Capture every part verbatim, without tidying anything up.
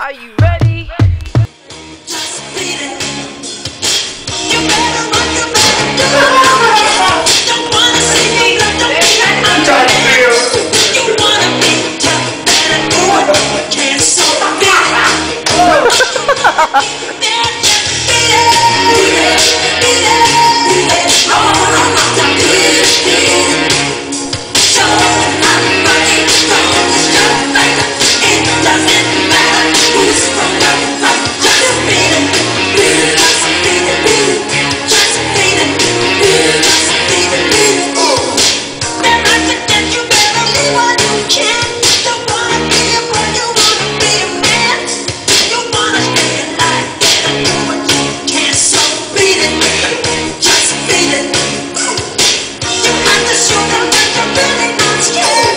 Are you ready? Just beat it. You better run, you better do it. Don't wanna see me, don't be under. You wanna be tough, better do it. Can't so beat it. Better just beat it. Beat it, beat it, beat it. Oh, beat it, beat it. Show them I'm running from this jump like it doesn't matter who's from the front. Just beat it, beat it, just beat it, beat it, just beat it, beat it, just beat it, beat it. Then I suggest you better leave what you can. Don't wanna be a boy, you wanna be a man. You wanna stay alive, better do what you can. So beat it, just beat it. You have to show them that you're really not scared.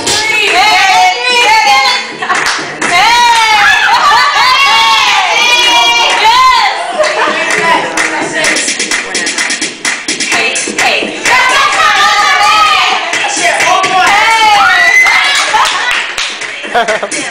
Hey, hey.